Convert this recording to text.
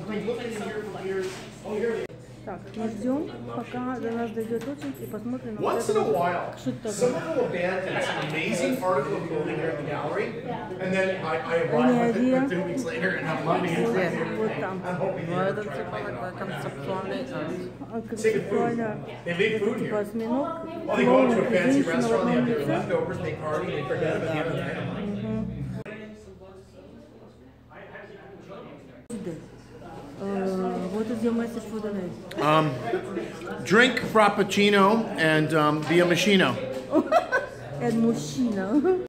Так, мы ждем, пока до нас дойдет очередь, и посмотрим. Once in a while, someone will abandon some amazing article of clothing here at the gallery, and then I arrive with it 2 weeks later, and I'm loving it. Вот там. Ну, это типа такой концептуальный Концептуально. They leave food Типа here. осьминог, Oh, they go клоун to a и fancy женщина в restaurant, they have одном their лице. leftovers, they party, they forget about the other night. What is your message for the night? Drink Frappuccino and be a machino. And мужчина.